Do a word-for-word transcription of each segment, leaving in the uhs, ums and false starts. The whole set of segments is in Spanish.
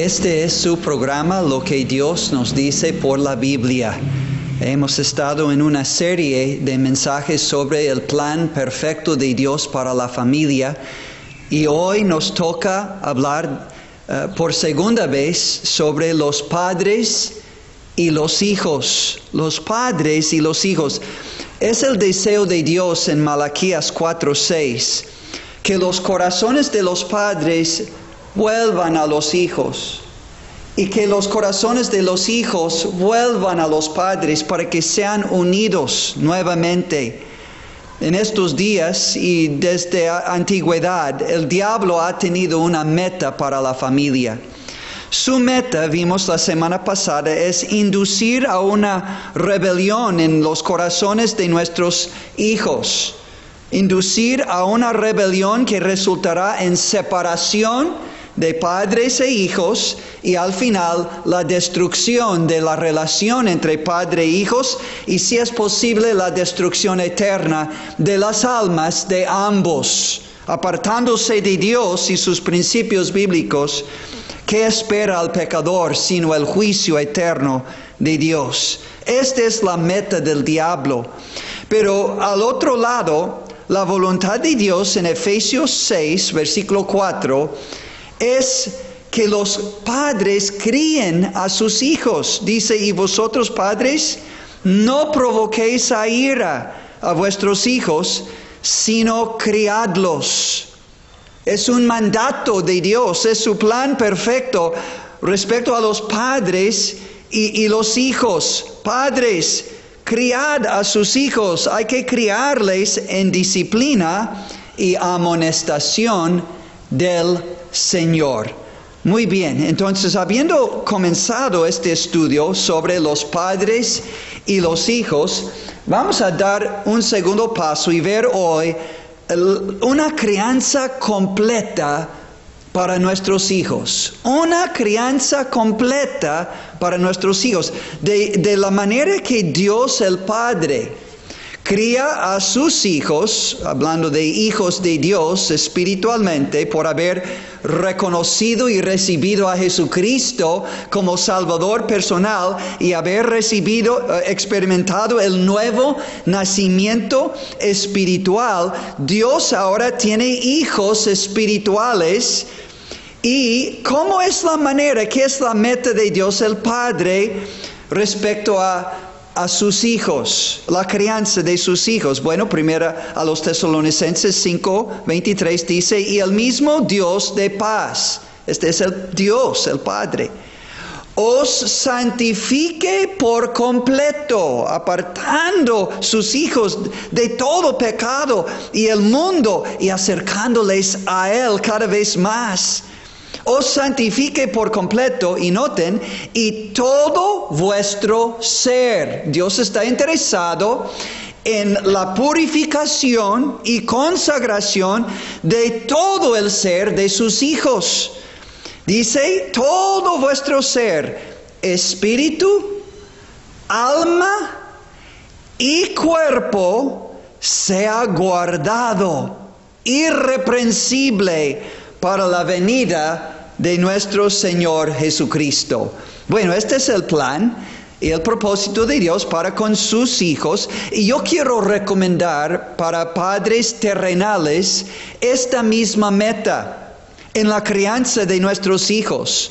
Este es su programa, Lo que Dios nos dice por la Biblia. Hemos estado en una serie de mensajes sobre el plan perfecto de Dios para la familia y hoy nos toca hablar uh, por segunda vez sobre los padres y los hijos. Los padres y los hijos. Es el deseo de Dios en Malaquías cuatro seis que los corazones de los padres vuelvan a los hijos y que los corazones de los hijos vuelvan a los padres para que sean unidos nuevamente. En estos días y desde la antigüedad, el diablo ha tenido una meta para la familia. Su meta, vimos la semana pasada, es inducir a una rebelión en los corazones de nuestros hijos. Inducir a una rebelión que resultará en separación de padres e hijos y al final la destrucción de la relación entre padre e hijos y, si es posible, la destrucción eterna de las almas de ambos. Apartándose de Dios y sus principios bíblicos, ¿qué espera al pecador sino el juicio eterno de Dios? Esta es la meta del diablo. Pero al otro lado, la voluntad de Dios en Efesios seis, versículo cuatro, es que los padres críen a sus hijos. Dice, y vosotros padres, no provoquéis a ira a vuestros hijos, sino criadlos. Es un mandato de Dios, es su plan perfecto respecto a los padres y, y los hijos. Padres, criad a sus hijos, hay que criarles en disciplina y amonestación del Señor. Muy bien, entonces, habiendo comenzado este estudio sobre los padres y los hijos, vamos a dar un segundo paso y ver hoy el, una crianza completa para nuestros hijos. Una crianza completa para nuestros hijos. De, de la manera que Dios el Padre cría a sus hijos, hablando de hijos de Dios espiritualmente, por haber reconocido y recibido a Jesucristo como Salvador personal y haber recibido, experimentado el nuevo nacimiento espiritual. Dios ahora tiene hijos espirituales. ¿Y cómo es la manera, qué es la meta de Dios el Padre respecto a a sus hijos, la crianza de sus hijos? Bueno, primera a los Tesalonicenses cinco veintitrés dice, y el mismo Dios de paz, este es el Dios, el Padre, os santifique por completo, apartando sus hijos de todo pecado y el mundo y acercándoles a Él cada vez más. Os santifique por completo, y noten, y todo vuestro ser. Dios está interesado en la purificación y consagración de todo el ser de sus hijos. Dice, todo vuestro ser, espíritu, alma y cuerpo, sea guardado, irreprensible, para la venida de nuestro Señor Jesucristo. Bueno, este es el plan y el propósito de Dios para con sus hijos. Y yo quiero recomendar para padres terrenales esta misma meta en la crianza de nuestros hijos.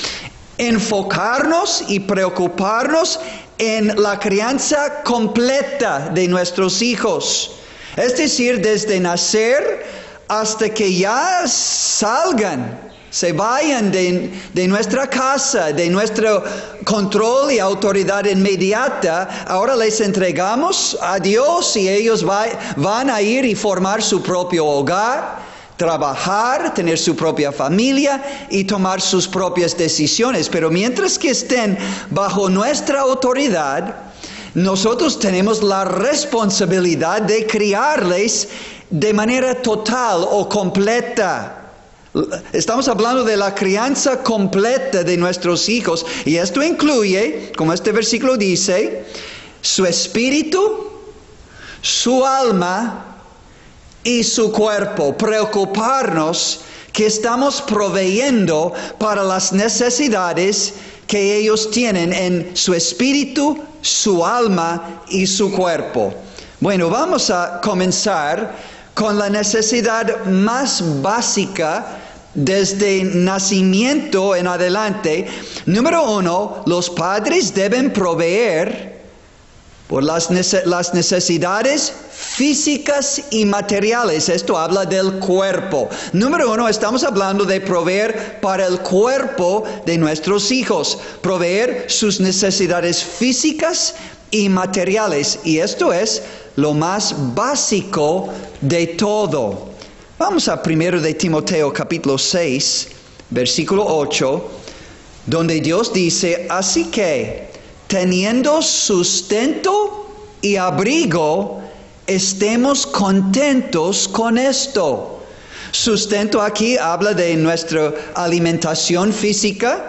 Enfocarnos y preocuparnos en la crianza completa de nuestros hijos. Es decir, desde nacer hasta que ya salgan, se vayan de, de nuestra casa, de nuestro control y autoridad inmediata. Ahora les entregamos a Dios y ellos va, van a ir y formar su propio hogar, trabajar, tener su propia familia y tomar sus propias decisiones. Pero mientras que estén bajo nuestra autoridad, nosotros tenemos la responsabilidad de criarles de manera total o completa. Estamos hablando de la crianza completa de nuestros hijos, y esto incluye, como este versículo dice, su espíritu, su alma y su cuerpo. Preocuparnos que estamos proveyendo para las necesidades que ellos tienen en su espíritu, su alma y su cuerpo. Bueno, vamos a comenzar con la necesidad más básica desde nacimiento en adelante. Número uno, los padres deben proveer por las, las necesidades físicas y materiales. Esto habla del cuerpo. Número uno, estamos hablando de proveer para el cuerpo de nuestros hijos. Proveer sus necesidades físicas y materiales. Y esto es lo más básico de todo. Vamos a primero de Timoteo capítulo seis, versículo ocho, donde Dios dice, así que, teniendo sustento y abrigo, estemos contentos con esto. Sustento aquí habla de nuestra alimentación física.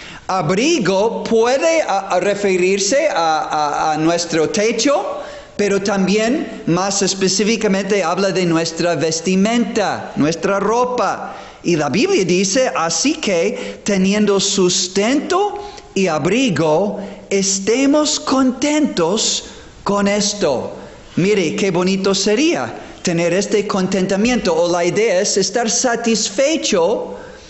Abrigo puede a, a referirse a, a, a nuestro techo, pero también más específicamente habla de nuestra vestimenta, nuestra ropa. Y la Biblia dice, así que teniendo sustento y abrigo, estemos contentos con esto. Mire, qué bonito sería tener este contentamiento, o la idea es estar satisfecho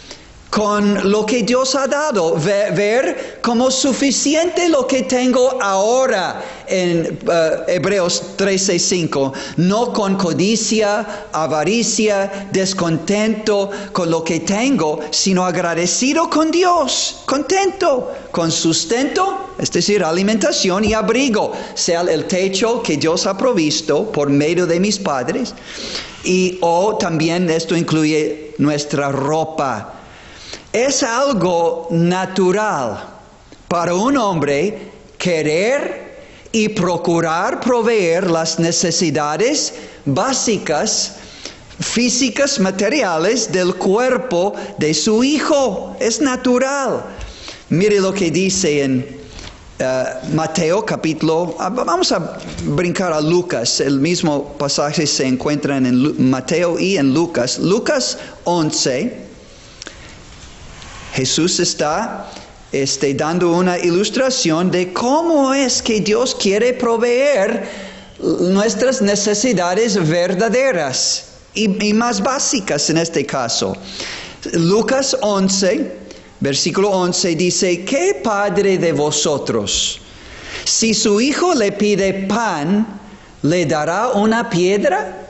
con lo que Dios ha dado, ver, ver como suficiente lo que tengo ahora en uh, Hebreos trece cinco, no con codicia, avaricia, descontento con lo que tengo, sino agradecido con Dios, contento, con sustento, es decir, alimentación y abrigo, sea el techo que Dios ha provisto por medio de mis padres, y o también esto incluye nuestra ropa. Es algo natural para un hombre querer y procurar proveer las necesidades básicas, físicas, materiales del cuerpo de su hijo. Es natural. Mire lo que dice en uh, Mateo capítulo, vamos a brincar a Lucas, el mismo pasaje se encuentra en Lu- Mateo y en Lucas. Lucas once. Jesús está este, dando una ilustración de cómo es que Dios quiere proveer nuestras necesidades verdaderas y, y más básicas en este caso. Lucas once, versículo once dice, ¿qué padre de vosotros, si su hijo le pide pan, le dará una piedra?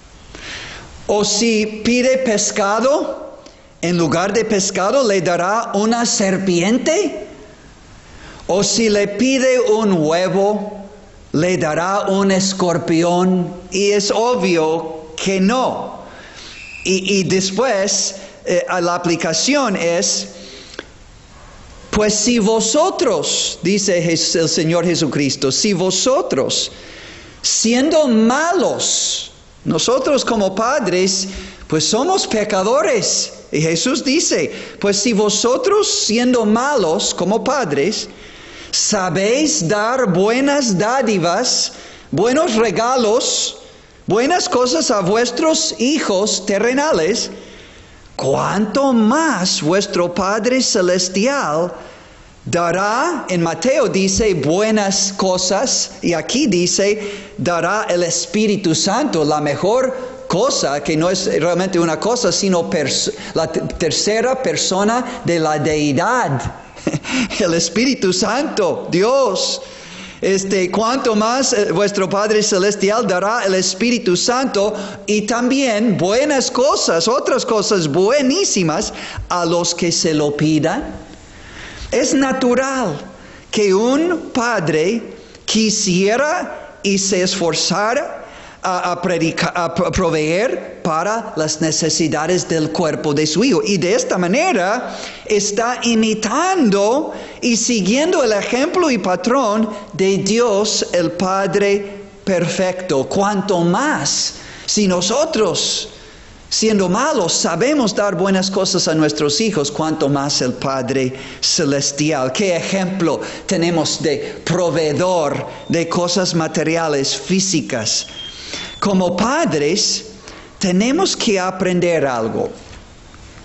¿O si pide pescado, en lugar de pescado le dará una serpiente? ¿O si le pide un huevo, le dará un escorpión? Y es obvio que no. Y, y después eh, la aplicación es, pues si vosotros, dice el Señor Jesucristo, si vosotros, siendo malos, nosotros como padres, pues somos pecadores. Y Jesús dice, pues si vosotros siendo malos como padres, sabéis dar buenas dádivas, buenos regalos, buenas cosas a vuestros hijos terrenales, ¿cuánto más vuestro Padre Celestial dará? En Mateo dice buenas cosas, y aquí dice dará el Espíritu Santo, la mejor cosa, que no es realmente una cosa, sino pers- la t- tercera persona de la deidad, el Espíritu Santo, Dios. Este, cuanto más eh, vuestro Padre Celestial dará el Espíritu Santo y también buenas cosas, otras cosas buenísimas a los que se lo pidan. Es natural que un padre quisiera y se esforzara A, a, predicar, a proveer para las necesidades del cuerpo de su hijo. Y de esta manera está imitando y siguiendo el ejemplo y patrón de Dios el Padre perfecto. Cuanto más si nosotros, siendo malos, sabemos dar buenas cosas a nuestros hijos, cuanto más el Padre Celestial. ¿Qué ejemplo tenemos de proveedor de cosas materiales, físicas? Como padres, tenemos que aprender algo.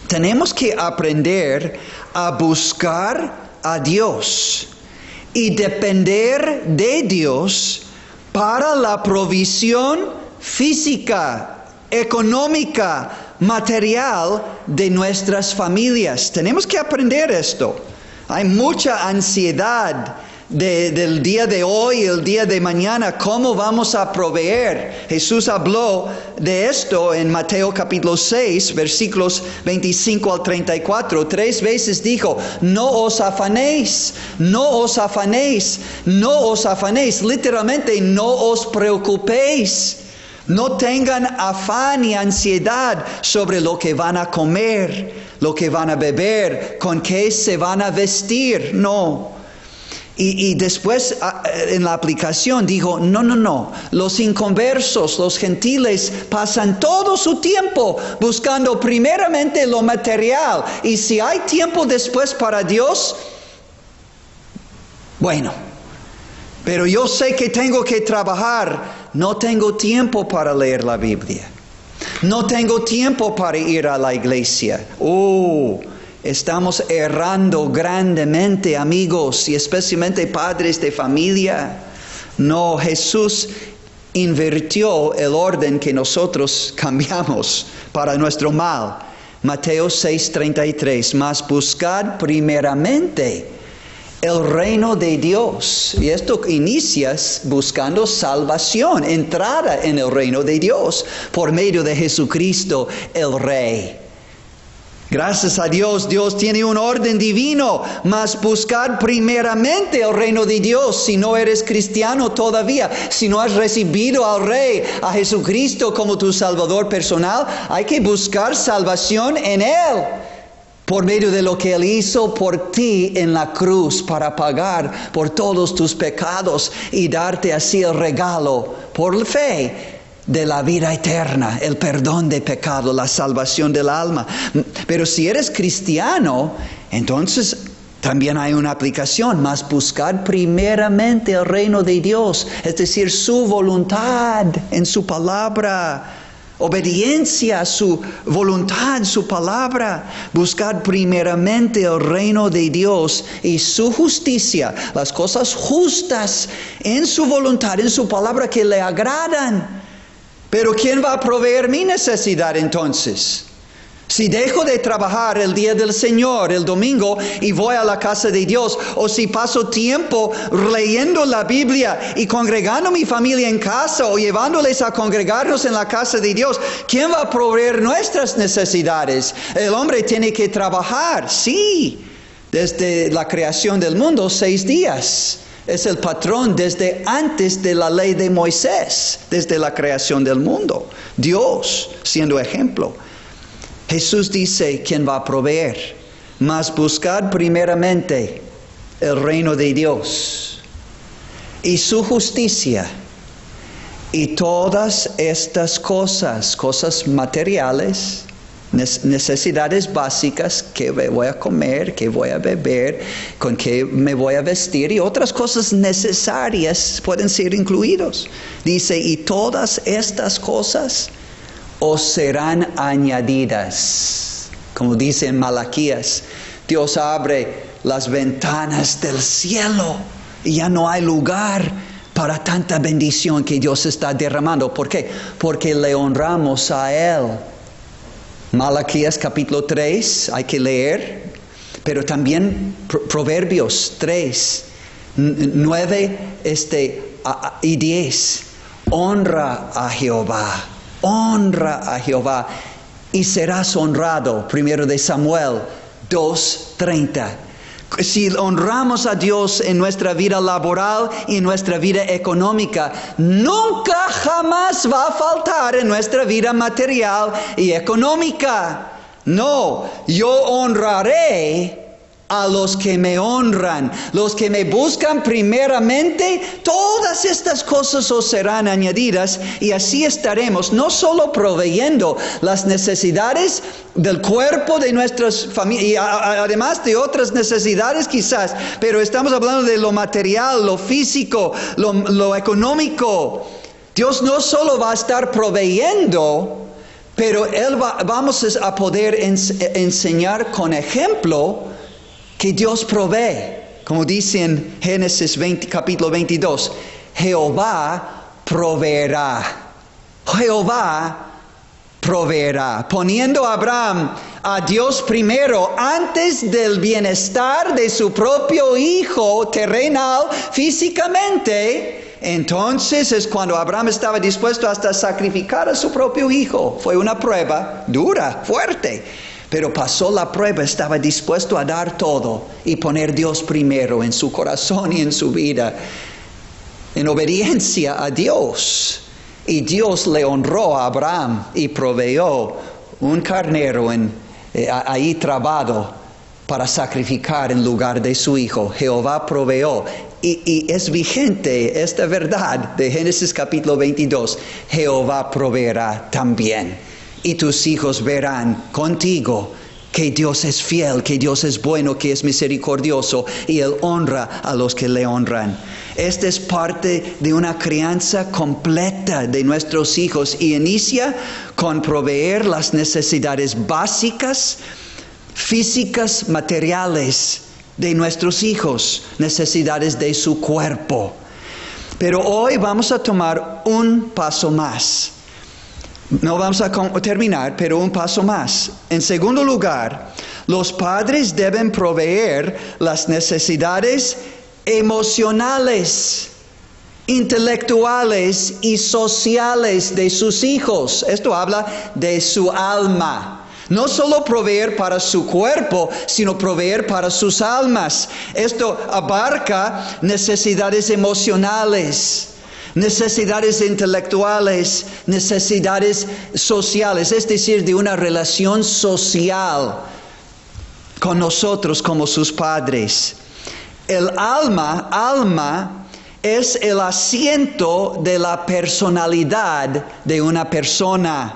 Tenemos que aprender a buscar a Dios y depender de Dios para la provisión física, económica, material de nuestras familias. Tenemos que aprender esto. Hay mucha ansiedad de, del día de hoy y el día de mañana. ¿Cómo vamos a proveer? Jesús habló de esto en Mateo capítulo seis, versículos veinticinco al treinta y cuatro. Tres veces dijo, no os afanéis, no os afanéis, no os afanéis. Literalmente, no os preocupéis. No tengan afán y ansiedad sobre lo que van a comer, lo que van a beber, con qué se van a vestir. No. Y, y después en la aplicación dijo, no, no, no. Los inconversos, los gentiles, pasan todo su tiempo buscando primeramente lo material. Y si hay tiempo después para Dios, bueno. Pero yo sé que tengo que trabajar. No tengo tiempo para leer la Biblia. No tengo tiempo para ir a la iglesia. Oh, estamos errando grandemente, amigos, y especialmente padres de familia. No, Jesús invirtió el orden que nosotros cambiamos para nuestro mal. Mateo seis, treinta y tres. Mas buscad primeramente el reino de Dios. Y esto inicia buscando salvación, entrada en el reino de Dios por medio de Jesucristo el Rey. Gracias a Dios, Dios tiene un orden divino, mas buscad primeramente el reino de Dios. Si no eres cristiano todavía, si no has recibido al Rey, a Jesucristo como tu Salvador personal, hay que buscar salvación en Él. Por medio de lo que Él hizo por ti en la cruz para pagar por todos tus pecados y darte así el regalo por la fe de la vida eterna, el perdón de pecado, la salvación del alma. Pero si eres cristiano, entonces también hay una aplicación, mas buscar primeramente el reino de Dios, es decir, su voluntad en su palabra. Obediencia a su voluntad, su palabra. Buscar primeramente el reino de Dios y su justicia. Las cosas justas en su voluntad, en su palabra que le agradan. Pero ¿quién va a proveer mi necesidad entonces? Si dejo de trabajar el día del Señor, el domingo, y voy a la casa de Dios, o si paso tiempo leyendo la Biblia y congregando a mi familia en casa, o llevándoles a congregarnos en la casa de Dios, ¿quién va a proveer nuestras necesidades? El hombre tiene que trabajar, sí, desde la creación del mundo, seis días. Es el patrón desde antes de la ley de Moisés, desde la creación del mundo. Dios siendo ejemplo. Jesús dice, ¿quién va a proveer? Mas buscad primeramente el reino de Dios y su justicia. Y todas estas cosas, cosas materiales, necesidades básicas, qué voy a comer, qué voy a beber, con qué me voy a vestir, y otras cosas necesarias pueden ser incluidos. Dice, y todas estas cosas os serán añadidas. Como dice en Malaquías, Dios abre las ventanas del cielo y ya no hay lugar para tanta bendición que Dios está derramando. ¿Por qué? Porque le honramos a Él. Malaquías capítulo tres, hay que leer, pero también Proverbios tres, nueve este, y diez. Honra a Jehová. Honra a Jehová y serás honrado. Primero de Samuel dos, treinta. Si honramos a Dios en nuestra vida laboral y en nuestra vida económica, nunca jamás va a faltar en nuestra vida material y económica. No, yo honraré a los que me honran, los que me buscan primeramente, todas estas cosas os serán añadidas, y así estaremos no solo proveyendo las necesidades del cuerpo de nuestras familias, y a, además de otras necesidades quizás, pero estamos hablando de lo material, lo físico, lo, lo económico. Dios no solo va a estar proveyendo, Pero él va, vamos a poder ens, enseñar con ejemplo que Dios provee. Como dice en Génesis veinte, capítulo veintidós, Jehová proveerá. Jehová proveerá. Poniendo a Abraham a Dios primero antes del bienestar de su propio hijo terrenal físicamente. Entonces es cuando Abraham estaba dispuesto hasta sacrificar a su propio hijo. Fue una prueba dura, fuerte. Pero pasó la prueba, estaba dispuesto a dar todo y poner a Dios primero en su corazón y en su vida, en obediencia a Dios. Y Dios le honró a Abraham y proveyó un carnero en, eh, ahí trabado para sacrificar en lugar de su hijo. Jehová proveyó. Y, y es vigente esta verdad de Génesis capítulo veintidós. Jehová proveerá también. Y tus hijos verán contigo que Dios es fiel, que Dios es bueno, que es misericordioso, y Él honra a los que le honran. Esta es parte de una crianza completa de nuestros hijos y inicia con proveer las necesidades básicas, físicas, materiales de nuestros hijos, necesidades de su cuerpo. Pero hoy vamos a tomar un paso más. No vamos a terminar, pero un paso más. En segundo lugar, los padres deben proveer las necesidades emocionales, intelectuales y sociales de sus hijos. Esto habla de su alma. No solo proveer para su cuerpo, sino proveer para sus almas. Esto abarca necesidades emocionales, necesidades intelectuales, necesidades sociales, es decir, de una relación social con nosotros como sus padres. El alma, alma, es el asiento de la personalidad de una persona.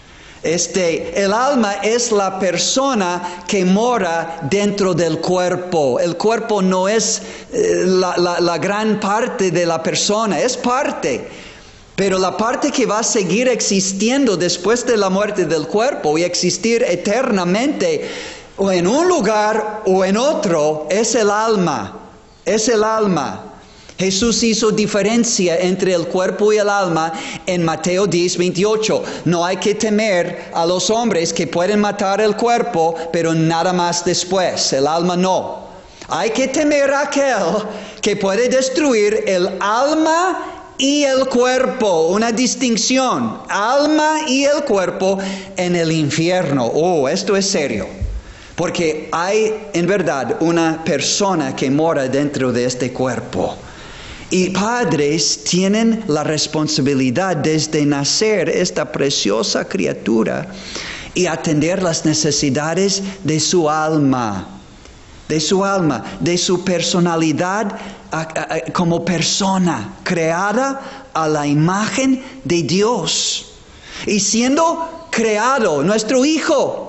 Este, el alma es la persona que mora dentro del cuerpo. El cuerpo no es eh, la, la, la gran parte de la persona, es parte. Pero la parte que va a seguir existiendo después de la muerte del cuerpo y existir eternamente, o en un lugar o en otro, es el alma. Es el alma. Jesús hizo diferencia entre el cuerpo y el alma en Mateo diez, veintiocho. No hay que temer a los hombres que pueden matar el cuerpo, pero nada más después. El alma no. Hay que temer a aquel que puede destruir el alma y el cuerpo. Una distinción. Alma y el cuerpo en el infierno. Oh, esto es serio. Porque hay en verdad una persona que mora dentro de este cuerpo. Y padres tienen la responsabilidad desde nacer esta preciosa criatura y atender las necesidades de su alma, de su alma, de su personalidad a, a, a, como persona creada a la imagen de Dios. Y siendo creado nuestro hijo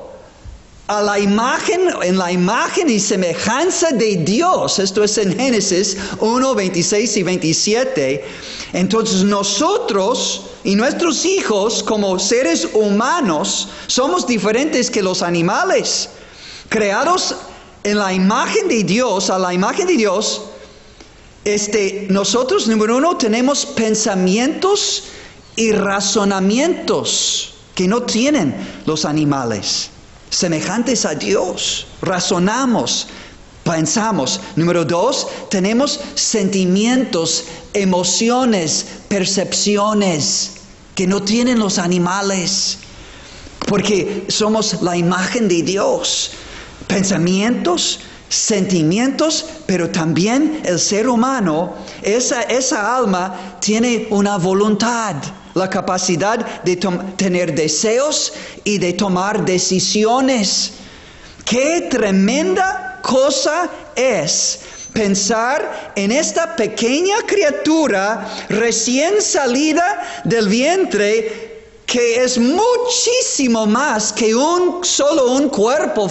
a la imagen, en la imagen y semejanza de Dios. Esto es en Génesis uno, veintiséis y veintisiete. Entonces nosotros y nuestros hijos como seres humanos somos diferentes que los animales. Creados en la imagen de Dios, a la imagen de Dios, este, nosotros, número uno, tenemos pensamientos y razonamientos que no tienen los animales. Semejantes a Dios, razonamos, pensamos. Número dos, tenemos sentimientos, emociones, percepciones que no tienen los animales, porque somos la imagen de Dios. Pensamientos, sentimientos, pero también el ser humano, esa, esa alma tiene una voluntad. La capacidad de tener deseos y de tomar decisiones. ¡Qué tremenda cosa es pensar en esta pequeña criatura recién salida del vientre, que es muchísimo más que un solo un cuerpo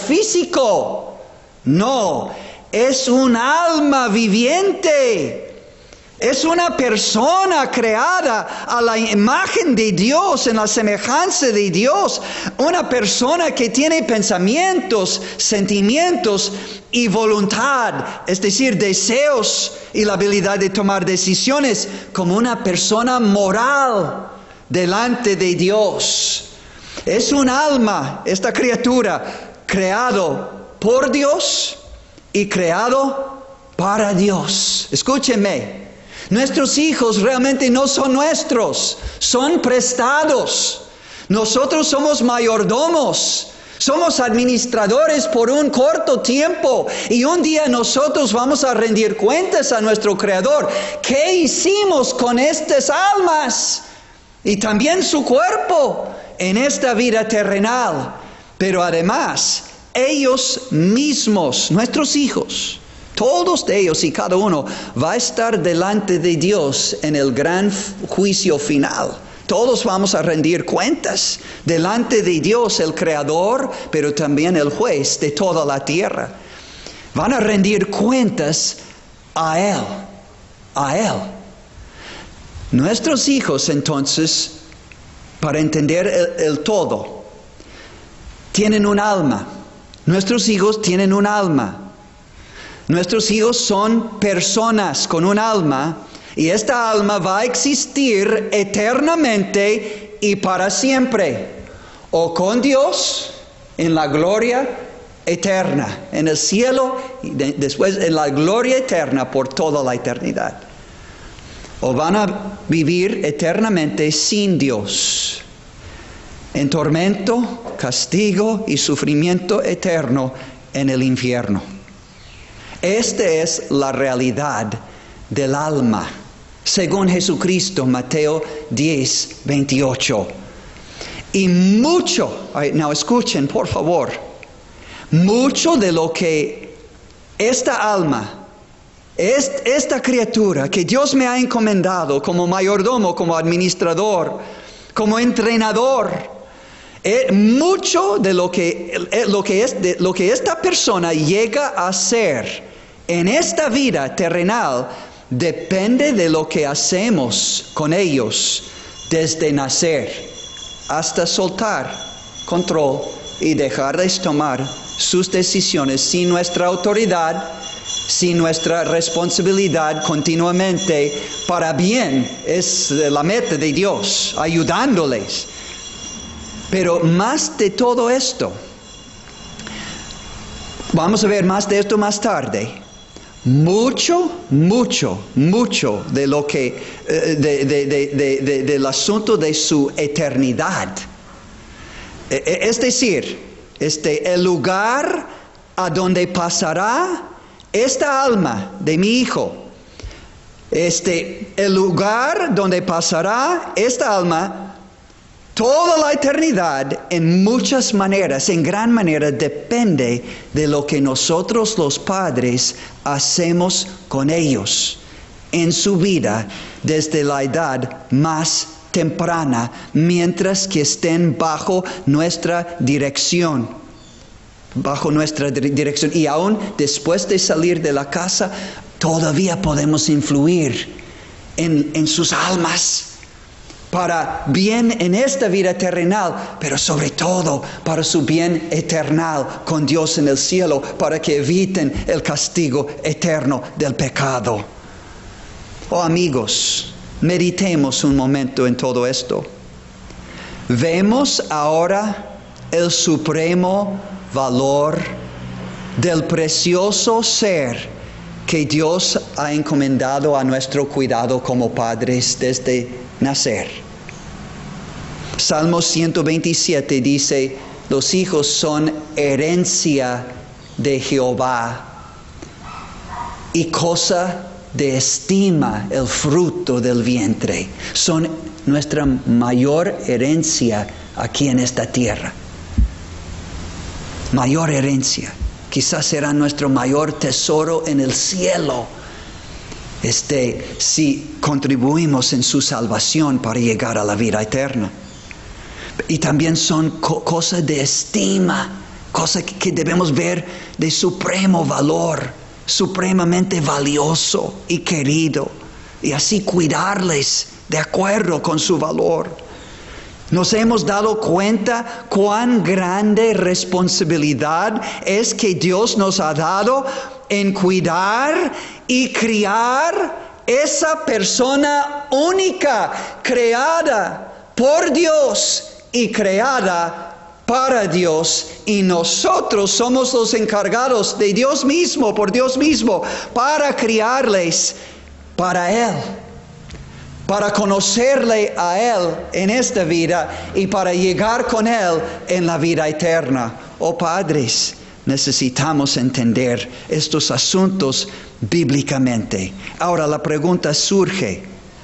físico? No, es un alma viviente. Es una persona creada a la imagen de Dios, en la semejanza de Dios. Una persona que tiene pensamientos, sentimientos y voluntad, es decir, deseos y la habilidad de tomar decisiones como una persona moral delante de Dios. Es un alma, esta criatura, creado por Dios y creado para Dios. Escúchenme. Nuestros hijos realmente no son nuestros, son prestados. Nosotros somos mayordomos, somos administradores por un corto tiempo y un día nosotros vamos a rendir cuentas a nuestro Creador. ¿Qué hicimos con estas almas? Y también su cuerpo en esta vida terrenal. Pero además, ellos mismos, nuestros hijos, todos de ellos y cada uno va a estar delante de Dios en el gran juicio final. Todos vamos a rendir cuentas delante de Dios, el Creador, pero también el juez de toda la tierra. Van a rendir cuentas a Él, a Él. Nuestros hijos, entonces, para entender el, el todo, tienen un alma. Nuestros hijos tienen un alma. Nuestros hijos son personas con un alma y esta alma va a existir eternamente y para siempre, o con Dios en la gloria eterna, en el cielo y de, después en la gloria eterna por toda la eternidad, o van a vivir eternamente sin Dios, en tormento, castigo y sufrimiento eterno en el infierno. Esta es la realidad del alma, según Jesucristo, Mateo diez, veintiocho. Y mucho, no escuchen por favor, mucho de lo que esta alma, esta criatura que Dios me ha encomendado como mayordomo, como administrador, como entrenador, Eh, mucho de lo que, eh, lo, que es, de lo que esta persona llega a ser en esta vida terrenal depende de lo que hacemos con ellos desde nacer hasta soltar control y dejarles tomar sus decisiones sin nuestra autoridad, sin nuestra responsabilidad continuamente para bien. Es la meta de Dios, ayudándoles. Pero más de todo esto, vamos a ver más de esto más tarde, mucho, mucho, mucho de lo que, de, de, de, de, de, del asunto de su eternidad. Es decir, este, el lugar a donde pasará esta alma de mi hijo, este, el lugar donde pasará esta alma, toda la eternidad, en muchas maneras, en gran manera, depende de lo que nosotros los padres hacemos con ellos en su vida desde la edad más temprana, mientras que estén bajo nuestra dirección. Bajo nuestra dirección. Y aún después de salir de la casa, todavía podemos influir en, en sus almas. Para bien en esta vida terrenal, pero sobre todo para su bien eternal con Dios en el cielo, para que eviten el castigo eterno del pecado. Oh amigos, meditemos un momento en todo esto. Vemos ahora el supremo valor del precioso ser que Dios ha encomendado a nuestro cuidado como padres desde nacer. Salmo ciento veintisiete dice, los hijos son herencia de Jehová y cosa de estima el fruto del vientre. Son nuestra mayor herencia aquí en esta tierra. Mayor herencia. Quizás será nuestro mayor tesoro en el cielo. Este, si contribuimos en su salvación para llegar a la vida eterna. Y también son co- cosas de estima, cosas que, que debemos ver de supremo valor, supremamente valioso y querido. y así cuidarles de acuerdo con su valor. Nos hemos dado cuenta cuán grande responsabilidad es que Dios nos ha dado en cuidar y criar esa persona única, creada por Dios y creada para Dios, y nosotros somos los encargados de Dios mismo, por Dios mismo, para criarles para Él, para conocerle a Él en esta vida y para llegar con Él en la vida eterna. Oh padres, necesitamos entender estos asuntos bíblicamente. Ahora la pregunta surge,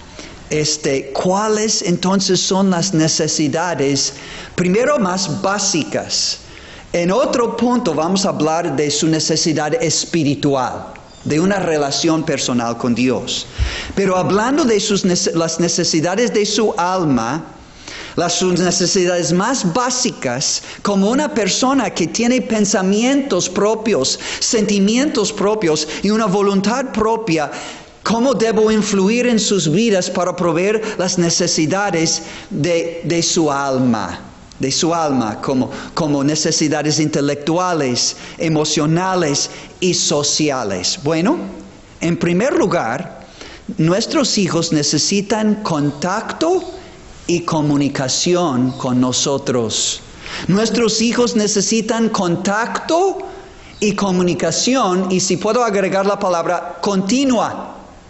este, ¿cuáles entonces son las necesidades, primero más básicas? En otro punto vamos a hablar de su necesidad espiritual, de una relación personal con Dios. Pero hablando de sus, las necesidades de su alma, las sus necesidades más básicas, como una persona que tiene pensamientos propios, sentimientos propios y una voluntad propia, ¿cómo debo influir en sus vidas para proveer las necesidades de, de su alma? De su alma, como, como necesidades intelectuales, emocionales y sociales. Bueno, en primer lugar, nuestros hijos necesitan contacto y comunicación con nosotros. Nuestros hijos necesitan contacto y comunicación, y si puedo agregar la palabra continua,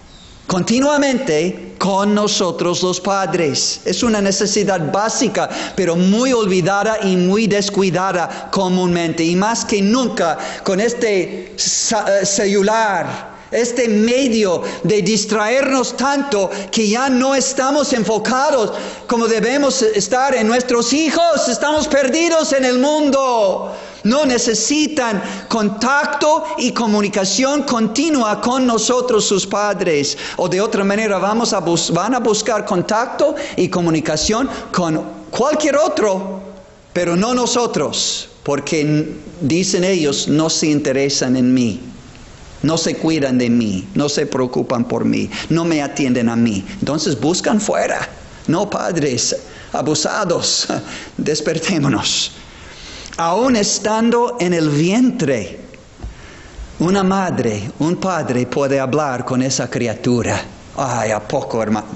continuamente con nosotros los padres. Es una necesidad básica, pero muy olvidada y muy descuidada comúnmente, y más que nunca con este celular, este medio de distraernos tanto que ya no estamos enfocados como debemos estar en nuestros hijos. Estamos perdidos en el mundo. No, necesitan contacto y comunicación continua con nosotros, sus padres. O de otra manera, vamos a bus- van a buscar contacto y comunicación con cualquier otro, pero no nosotros, porque dicen ellos, no se interesan en mí. No se cuidan de mí, no se preocupan por mí, no me atienden a mí. Entonces buscan fuera. No, padres abusados, despertémonos. Aún estando en el vientre, una madre, un padre puede hablar con esa criatura. Ay, ¿a poco, hermano?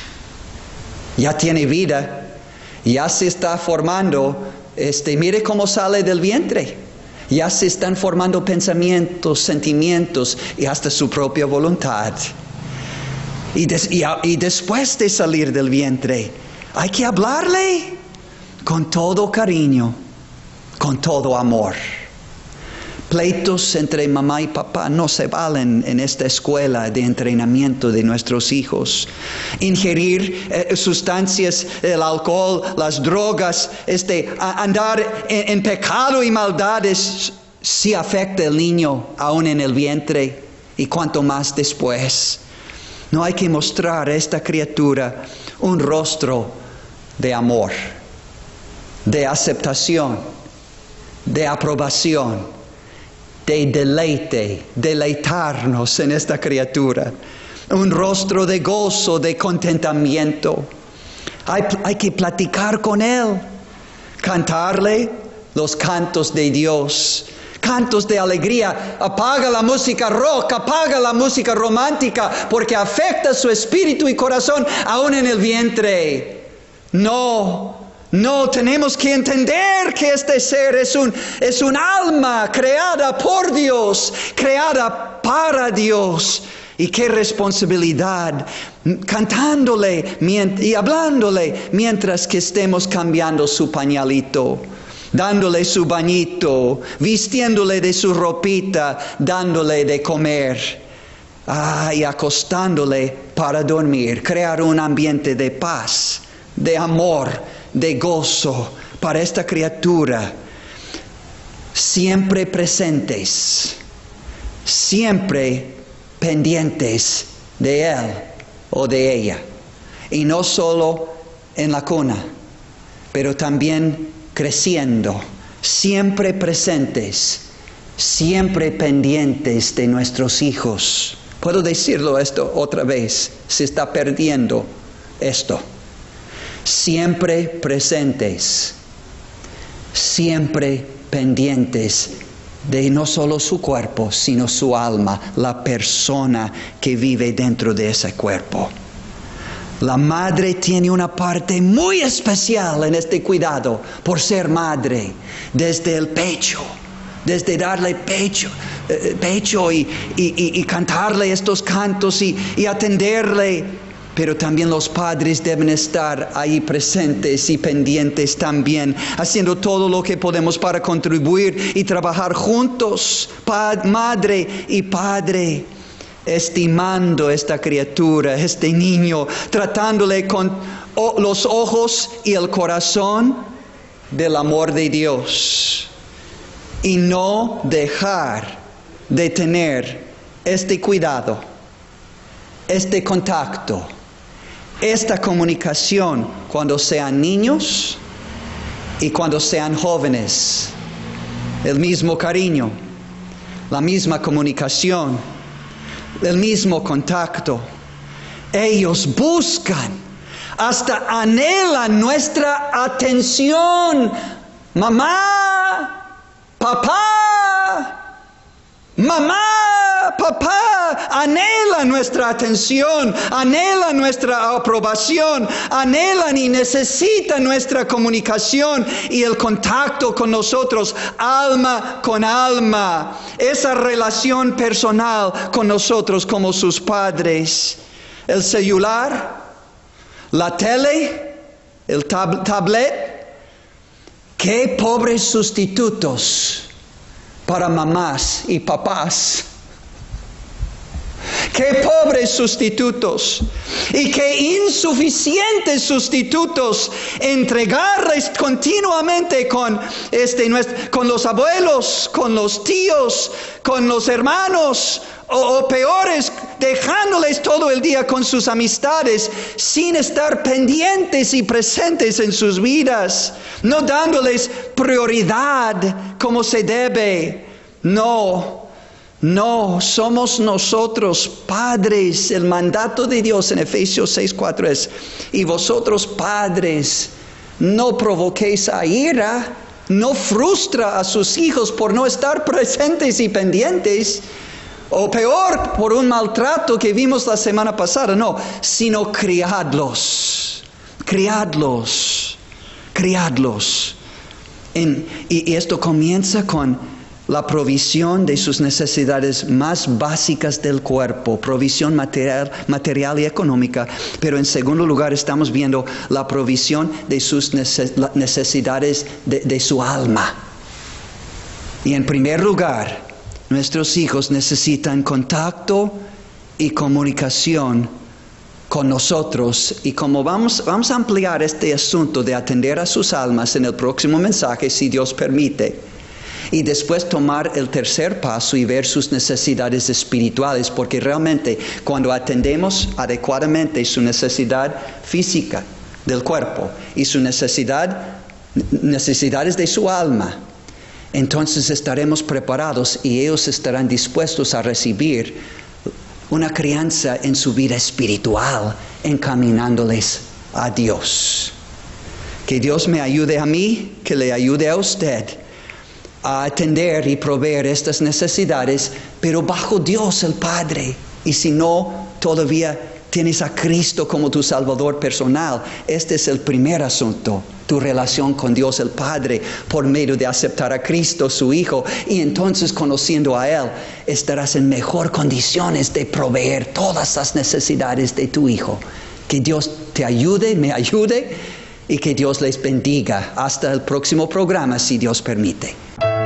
Ya tiene vida, ya se está formando. Este, mire cómo sale del vientre. Ya se están formando pensamientos, sentimientos y hasta su propia voluntad. Y, des, y, y después de salir del vientre, hay que hablarle con todo cariño, con todo amor. Pleitos entre mamá y papá no se valen en esta escuela de entrenamiento de nuestros hijos. Ingerir eh, sustancias, el alcohol, las drogas, este, a andar en, en pecado y maldades, sí afecta al niño aún en el vientre, y cuanto más después. No hay que mostrar a esta criatura un rostro de amor, de aceptación, de aprobación, de deleite, deleitarnos en esta criatura. Un rostro de gozo, de contentamiento. Hay, hay que platicar con Él, cantarle los cantos de Dios, cantos de alegría. Apaga la música rock, apaga la música romántica, porque afecta su espíritu y corazón aún en el vientre. No. No, tenemos que entender que este ser es un, es un alma creada por Dios, creada para Dios. Y qué responsabilidad, cantándole y hablándole mientras que estemos cambiando su pañalito, dándole su bañito, vistiéndole de su ropita, dándole de comer. Ah, y acostándole para dormir, crear un ambiente de paz, de amor, de gozo para esta criatura. Siempre presentes, siempre pendientes de él o de ella. Y no solo en la cuna, pero también creciendo, siempre presentes, siempre pendientes de nuestros hijos. Puedo decirlo esto otra vez, se está perdiendo esto. Siempre presentes, siempre pendientes de no solo su cuerpo, sino su alma, la persona que vive dentro de ese cuerpo. La madre tiene una parte muy especial en este cuidado por ser madre, desde el pecho, desde darle pecho, eh, pecho y, y, y, y cantarle estos cantos y, y atenderle. Pero también los padres deben estar ahí presentes y pendientes también, haciendo todo lo que podemos para contribuir y trabajar juntos, madre y padre, estimando esta criatura, este niño, tratándole con los ojos y el corazón del amor de Dios. Y no dejar de tener este cuidado, este contacto, esta comunicación cuando sean niños y cuando sean jóvenes. El mismo cariño, la misma comunicación, el mismo contacto. Ellos buscan, hasta anhelan nuestra atención. Mamá, papá, mamá, papá, anhelan nuestra atención, anhelan nuestra aprobación, anhelan y necesitan nuestra comunicación y el contacto con nosotros, alma con alma, esa relación personal con nosotros como sus padres. El celular, la tele, el tab- tablet, qué pobres sustitutos para mamás y papás. Qué pobres sustitutos y qué insuficientes sustitutos entregarles continuamente con, este, con los abuelos, con los tíos, con los hermanos o, o peores, dejándoles todo el día con sus amistades sin estar pendientes y presentes en sus vidas, no dándoles prioridad como se debe. No. No, somos nosotros padres. El mandato de Dios en Efesios seis cuatro es: y vosotros padres, no provoquéis a ira, no frustra a sus hijos por no estar presentes y pendientes, o peor, por un maltrato que vimos la semana pasada. No, sino criadlos, criadlos, criadlos. En, y, y esto comienza con la provisión de sus necesidades más básicas del cuerpo, provisión material, material y económica, pero en segundo lugar estamos viendo la provisión de sus necesidades de, de su alma. Y en primer lugar, nuestros hijos necesitan contacto y comunicación con nosotros, y como vamos, vamos a ampliar este asunto de atender a sus almas en el próximo mensaje, si Dios permite. Y después tomar el tercer paso y ver sus necesidades espirituales, porque realmente cuando atendemos adecuadamente su necesidad física del cuerpo y su necesidad, necesidades de su alma, entonces estaremos preparados y ellos estarán dispuestos a recibir una crianza en su vida espiritual, encaminándoles a Dios. Que Dios me ayude a mí, que le ayude a usted a atender y proveer estas necesidades, pero bajo Dios el Padre. Y si no, todavía tienes a Cristo como tu Salvador personal. Este es el primer asunto, tu relación con Dios el Padre, por medio de aceptar a Cristo, su Hijo. Y entonces, conociendo a Él, estarás en mejor condiciones de proveer todas las necesidades de tu Hijo. Que Dios te ayude, me ayude, y que Dios les bendiga. Hasta el próximo programa, si Dios permite.